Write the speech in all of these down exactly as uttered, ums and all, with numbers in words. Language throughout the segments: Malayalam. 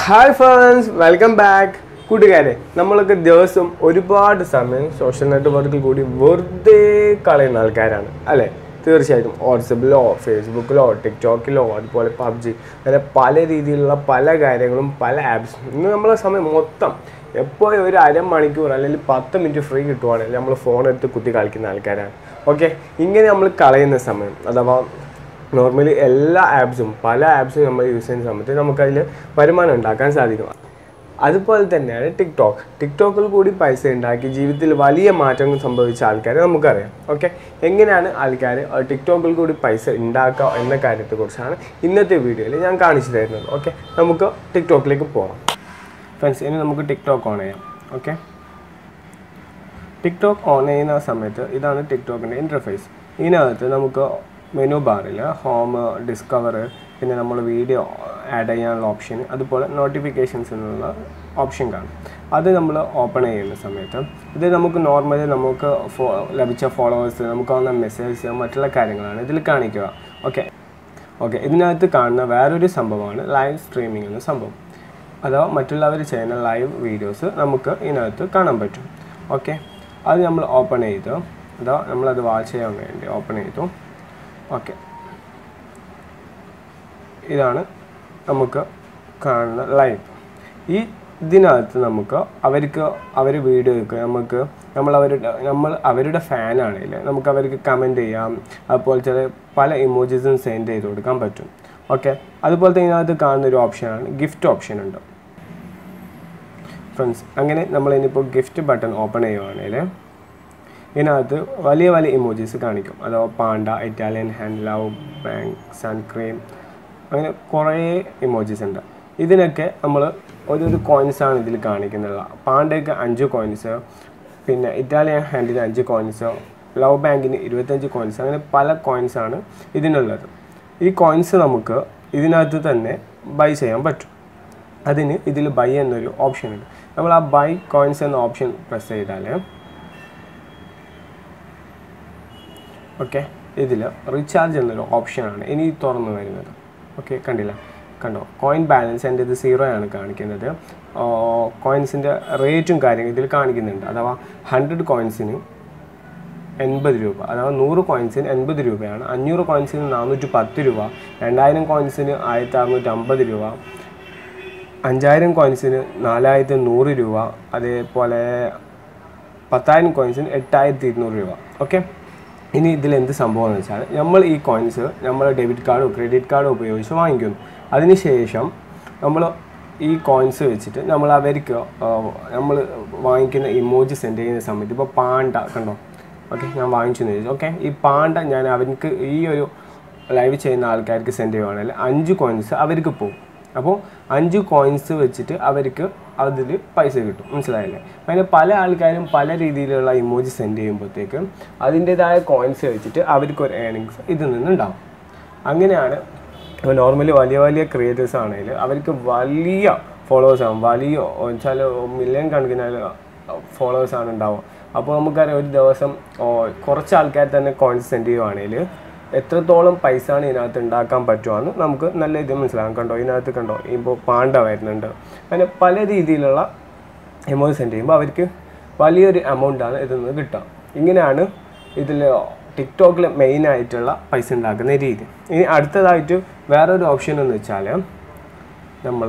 Hi friends, welcome back. കൂട്ടുകാരെ നമ്മളൊക്കെ ദിവസം ഒരുപാട് സമയം സോഷ്യൽ നെറ്റ്വർക്കിൽ കൂടി വെറുതെ കളയുന്ന ആൾക്കാരാണ് അല്ലേ? തീർച്ചയായിട്ടും വാട്സപ്പിലോ ഫേസ്ബുക്കിലോ ടിക്ടോക്കിലോ അതുപോലെ പബ്ജി അങ്ങനെ പല രീതിയിലുള്ള പല കാര്യങ്ങളും പല ആപ്സും ഇന്ന് നമ്മളെ സമയം മൊത്തം എപ്പോഴും ഒരു അരമണിക്കൂർ അല്ലെങ്കിൽ പത്ത് മിനിറ്റ് ഫ്രീ കിട്ടുവാണെങ്കിൽ നമ്മൾ ഫോൺ എടുത്ത് കുത്തി കളിക്കുന്ന ആൾക്കാരാണ്. ഓക്കെ, ഇങ്ങനെ നമ്മൾ കളയുന്ന സമയം അഥവാ നോർമലി എല്ലാ ആപ്സും പല ആപ്സും നമ്മൾ യൂസ് ചെയ്യുന്ന സമയത്ത് നമുക്കതിൽ വരുമാനം ഉണ്ടാക്കാൻ സാധിക്കും. അതുപോലെ തന്നെയാണ് ടിക്ടോക്ക്. ടിക്ടോക്കിൽ കൂടി പൈസ ഉണ്ടാക്കി ജീവിതത്തിൽ വലിയ മാറ്റങ്ങൾ സംഭവിച്ച ആൾക്കാരെ നമുക്കറിയാം. ഓക്കെ, എങ്ങനെയാണ് ആൾക്കാർ ടിക്ടോക്കിൽ കൂടി പൈസ ഉണ്ടാക്കുക എന്ന കാര്യത്തെക്കുറിച്ചാണ് ഇന്നത്തെ വീഡിയോയിൽ ഞാൻ കാണിച്ചു തരുന്നത്. ഓക്കെ, നമുക്ക് ടിക്ടോക്കിലേക്ക് പോകാം. ഫ്രണ്ട്സ്, ഇനി നമുക്ക് ടിക്ടോക്ക് ഓൺ ചെയ്യാം. ഓക്കെ, ടിക്ടോക്ക് ഓൺ ചെയ്യുന്ന സമയത്ത് ഇതാണ് ടിക്ടോക്കിൻ്റെ ഇൻ്റർഫേസ്. ഇതിനകത്ത് നമുക്ക് മെനു ബാറിൽ ഹോം, ഡിസ്കവർ, പിന്നെ നമ്മൾ വീഡിയോ ആഡ് ചെയ്യാനുള്ള ഓപ്ഷൻ, അതുപോലെ നോട്ടിഫിക്കേഷൻസ് എന്നുള്ള ഓപ്ഷൻ കാണും. അത് നമ്മൾ ഓപ്പൺ ചെയ്യുന്ന സമയത്ത് ഇത് നമുക്ക് നോർമലി നമുക്ക് ഫോ ലഭിച്ച ഫോളോവേഴ്സ്, നമുക്ക് വന്ന മെസ്സേജ്, മറ്റുള്ള കാര്യങ്ങളാണ് ഇതിൽ കാണിക്കുക. ഓക്കെ ഓക്കെ ഇതിനകത്ത് കാണുന്ന വേറൊരു സംഭവമാണ് ലൈവ് സ്ട്രീമിംഗ് എന്ന സംഭവം. അഥവാ മറ്റുള്ളവർ ചെയ്യുന്ന ലൈവ് വീഡിയോസ് നമുക്ക് ഇതിനകത്ത് കാണാൻ പറ്റും. ഓക്കെ, അത് നമ്മൾ ഓപ്പൺ ചെയ്തു, അഥവാ നമ്മളത് വാച്ച് ചെയ്യാൻ വേണ്ടി ഓപ്പൺ ചെയ്തു. ഓക്കെ, ഇതാണ് നമുക്ക് കാണുന്ന ലൈവ്. ഈ ഇതിനകത്ത് നമുക്ക് അവർക്ക് അവർ വീഡിയോയ്ക്ക് നമുക്ക് നമ്മൾ അവരുടെ നമ്മൾ അവരുടെ ഫാനാണെങ്കിൽ നമുക്ക് അവർക്ക് കമൻറ്റ് ചെയ്യാം. അതുപോലെ ചില പല ഇമോജീസും സെൻഡ് ചെയ്ത് കൊടുക്കാൻ പറ്റും. ഓക്കെ, അതുപോലത്തെ ഇതിനകത്ത് കാണുന്നൊരു ഓപ്ഷനാണ് ഗിഫ്റ്റ് ഓപ്ഷൻ ഉണ്ട്. ഫ്രണ്ട്സ്, അങ്ങനെ നമ്മൾ ഇനിയിപ്പോൾ ഗിഫ്റ്റ് ബട്ടൺ ഓപ്പൺ ചെയ്യുവാണെങ്കിൽ ഇതിനകത്ത് വലിയ വലിയ ഇമോജീസ് കാണിക്കും. അഥവാ panda, Italian hand, love bank, suncream, അങ്ങനെ കുറേ ഇമോജീസ് ഉണ്ട്. ഇതിനൊക്കെ നമ്മൾ ഓരോരു കോയിൻസാണ് ഇതിൽ കാണിക്കുന്നത്. പാണ്ടയ്ക്ക് അഞ്ച് കോയിൻസ്, പിന്നെ ഇറ്റാലിയൻ ഹാൻഡിന് അഞ്ച് കോയിൻസ്, ലവ് ബാങ്കിന് ഇരുപത്തഞ്ച് കോയിൻസ്, അങ്ങനെ പല കോയിൻസാണ് ഇതിനുള്ളത്. ഈ കോയിൻസ് നമുക്ക് ഇതിനകത്ത് തന്നെ ബൈ ചെയ്യാൻ പറ്റും. അതിന് ഇതിൽ ബൈ എന്നൊരു ഓപ്ഷൻ ഉണ്ട്. നമ്മൾ ആ ബൈ കോയിൻസ് എന്ന ഓപ്ഷൻ പ്രസ് ചെയ്താൽ ഓക്കെ ഇതിൽ റീചാർജ് എന്നൊരു ഓപ്ഷനാണ് ഇനി തുറന്നു വരുന്നത്. ഓക്കെ, കണ്ടില്ല, കണ്ടോ, കോയിൻ ബാലൻസ് എൻ്റെ ഇത് സീറോ ആണ് കാണിക്കുന്നത്. കോയിൻസിൻ്റെ റേറ്റും കാര്യങ്ങൾ ഇതിൽ കാണിക്കുന്നുണ്ട്. അഥവാ ഹൺഡ്രഡ് കോയിൻസിന് എൺപത് രൂപ, അഥവാ നൂറ് കോയിൻസിന് എൺപത് രൂപയാണ്. അഞ്ഞൂറ് കോയിൻസിന് നാനൂറ്റി പത്ത് രൂപ, രണ്ടായിരം കോയിൻസിന് ആയിരത്തി അറുന്നൂറ്റി അമ്പത് രൂപ, അഞ്ചായിരം കോയിൻസിന് നാലായിരത്തി നൂറ് രൂപ, അതേപോലെ പത്തായിരം കോയിൻസിന് എട്ടായിരത്തി ഇരുന്നൂറ് രൂപ. ഓക്കെ, ഇനി ഇതിൽ എന്ത് സംഭവം എന്ന് വെച്ചാൽ നമ്മൾ ഈ കോയിൻസ് നമ്മൾ ഡെബിറ്റ് കാർഡോ ക്രെഡിറ്റ് കാർഡോ ഉപയോഗിച്ച് വാങ്ങിക്കുന്നു. അതിനുശേഷം നമ്മൾ ഈ കോയിൻസ് വെച്ചിട്ട് നമ്മൾ അവർക്ക് നമ്മൾ വാങ്ങിക്കുന്ന ഇമോജി സെൻഡ് ചെയ്യുന്ന സമയത്ത് ഇപ്പോൾ പാണ്ട കണ്ടോ, ഓക്കെ ഞാൻ വാങ്ങിച്ചെന്ന് ചോദിച്ചു. ഓക്കെ, ഈ പാണ്ട ഞാൻ അവർക്ക് ഈ ഒരു ലൈവ് ചെയ്യുന്ന ആൾക്കാർക്ക് സെൻഡ് ചെയ്യുവാണെങ്കിൽ അഞ്ച് കോയിൻസ് അവർക്ക് പോകും. അപ്പോൾ അഞ്ച് കോയിൻസ് വെച്ചിട്ട് അവർക്ക് അതിൽ പൈസ കിട്ടും. മനസ്സിലായില്ലേ? അങ്ങനെ പല ആൾക്കാരും പല രീതിയിലുള്ള ഇമോജി സെൻഡ് ചെയ്യുമ്പോഴത്തേക്കും അതിൻ്റേതായ കോയിൻസ് വെച്ചിട്ട് അവർക്കൊരു ഏണിങ്സ് ഇതിൽ നിന്നുണ്ടാവും. അങ്ങനെയാണ് നോർമലി വലിയ വലിയ ക്രിയേറ്റേഴ്സ് ആണെങ്കിൽ അവർക്ക് വലിയ ഫോളോവേഴ്സാണ്, വലിയ വെച്ചാൽ മില്യൺ കണക്കിന് ഫോളോവേഴ്സാണ് ഉണ്ടാവുക. അപ്പോൾ നമുക്കറിയാം ഒരു ദിവസം കുറച്ച് ആൾക്കാർ തന്നെ കോയിൻസ് സെൻഡ് ചെയ്യുവാണെങ്കിൽ എത്രത്തോളം പൈസയാണ് ഇതിനകത്ത് ഉണ്ടാക്കാൻ പറ്റുമെന്ന് നമുക്ക് നല്ല ഇത് മനസ്സിലാക്കാം. കണ്ടോ, ഇതിനകത്ത് കണ്ടോ ഇപ്പോൾ പാണ്ട വരുന്നുണ്ട്. അങ്ങനെ പല രീതിയിലുള്ള എമൗണ്ട് സെൻഡ് ചെയ്യുമ്പോൾ അവർക്ക് വലിയൊരു എമൗണ്ടാണ് ഇതിൽ നിന്ന് കിട്ടുക. ഇങ്ങനെയാണ് ഇതിൽ ടിക്ടോക്കിൽ മെയിനായിട്ടുള്ള പൈസ ഉണ്ടാക്കുന്ന രീതി. ഇനി അടുത്തതായിട്ട് വേറൊരു ഓപ്ഷൻ എന്ന് വെച്ചാൽ നമ്മൾ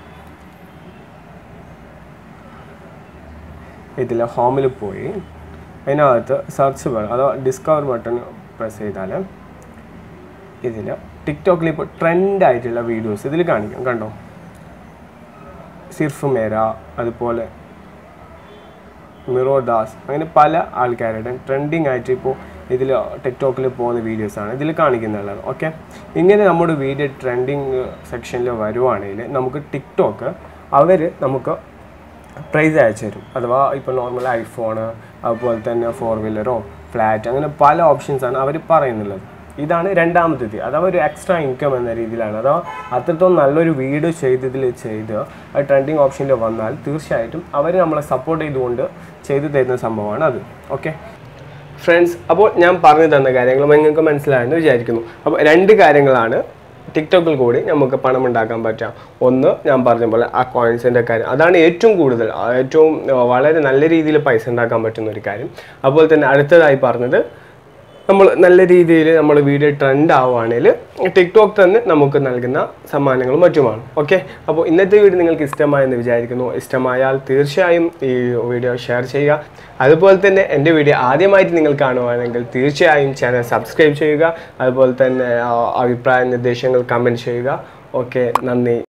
ഇതിൽ ഹോമിൽ പോയി അതിനകത്ത് സെർച്ച് ബട്ടൺ അഥവാ ഡിസ്കവർ ബട്ടൺ പ്രസ് ചെയ്താൽ ഇതിൽ ടിക്ടോക്കിൽ ഇപ്പോൾ ട്രെൻഡായിട്ടുള്ള വീഡിയോസ് ഇതിൽ കാണിക്കും. കണ്ടോ, സിർഫ് മേര, അതുപോലെ മിറോദാസ്, അങ്ങനെ പല ആൾക്കാരുടെ ട്രെൻഡിങ് ആയിട്ട് ഇപ്പോൾ ഇതിൽ ടിക്ടോക്കിൽ പോകുന്ന വീഡിയോസാണ് ഇതിൽ കാണിക്കുന്നുള്ളത്. ഓക്കെ, ഇങ്ങനെ നമ്മുടെ വീഡിയോ ട്രെൻഡിങ് സെക്ഷനിൽ വരുവാണെങ്കിൽ നമുക്ക് ടിക്ടോക്ക് അവർ നമുക്ക് പ്രൈസ് അയച്ചു തരും. അഥവാ ഇപ്പോൾ നോർമൽ ഐഫോണ്, അതുപോലെ തന്നെ ഫോർ വീലറോ ഫ്ലാറ്റ്, അങ്ങനെ പല ഓപ്ഷൻസാണ് അവർ പറയുന്നുള്ളത്. ഇതാണ് രണ്ടാമത്തെ രീതി, അഥവാ ഒരു എക്സ്ട്രാ ഇൻകം എന്ന രീതിയിലാണ്. അഥവാ അത്രത്തോളം നല്ലൊരു വീഡിയോ ചെയ്തതിൽ ചെയ്ത് ആ ട്രെൻഡിങ് ഓപ്ഷനിൽ വന്നാൽ തീർച്ചയായിട്ടും അവർ നമ്മളെ സപ്പോർട്ട് ചെയ്തുകൊണ്ട് ചെയ്തു തരുന്ന സംഭവമാണ് അത്. ഓക്കെ ഫ്രണ്ട്സ്, അപ്പോൾ ഞാൻ പറഞ്ഞു തന്ന കാര്യങ്ങൾ നിങ്ങൾക്ക് മനസ്സിലായെന്ന് വിചാരിക്കുന്നു. അപ്പോൾ രണ്ട് കാര്യങ്ങളാണ് ടിക്ടോക്കിൽ കൂടി നമുക്ക് പണം ഉണ്ടാക്കാൻ പറ്റാം. ഒന്ന് ഞാൻ പറഞ്ഞ പോലെ ആ കോയിൻസിൻ്റെ കാര്യം, അതാണ് ഏറ്റവും കൂടുതൽ ഏറ്റവും വളരെ നല്ല രീതിയിൽ പൈസ ഉണ്ടാക്കാൻ പറ്റുന്ന ഒരു കാര്യം. അതുപോലെ തന്നെ അടുത്തതായി പറഞ്ഞത് നമ്മൾ നല്ല രീതിയിൽ നമ്മൾ വീഡിയോ ട്രെൻഡ് ആവുകയാണെങ്കിൽ ടിക്ടോക്ക് തന്നെ നമുക്ക് നൽകുന്ന സമ്മാനങ്ങളും മറ്റുമാണ്. ഓക്കെ, അപ്പോൾ ഇന്നത്തെ വീഡിയോ നിങ്ങൾക്ക് ഇഷ്ടമായെന്ന് വിചാരിക്കുന്നു. ഇഷ്ടമായാൽ തീർച്ചയായും ഈ വീഡിയോ ഷെയർ ചെയ്യുക. അതുപോലെ തന്നെ എൻ്റെ വീഡിയോ ആദ്യമായിട്ട് നിങ്ങൾ കാണുകയാണെങ്കിൽ തീർച്ചയായും ചാനൽ സബ്സ്ക്രൈബ് ചെയ്യുക. അതുപോലെ തന്നെ അഭിപ്രായ നിർദ്ദേശങ്ങൾ കമൻറ്റ് ചെയ്യുക. ഓക്കെ, നന്ദി.